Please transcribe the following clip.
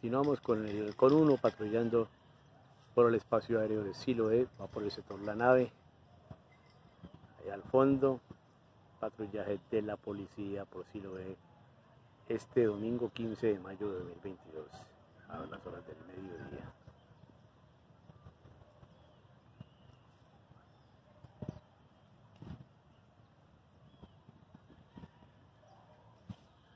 Continuamos con uno patrullando por el espacio aéreo de Siloé, va por el sector La Nave. Allá al fondo, patrullaje de la policía por Siloé este domingo 15 de mayo de 2022, a las horas del mediodía.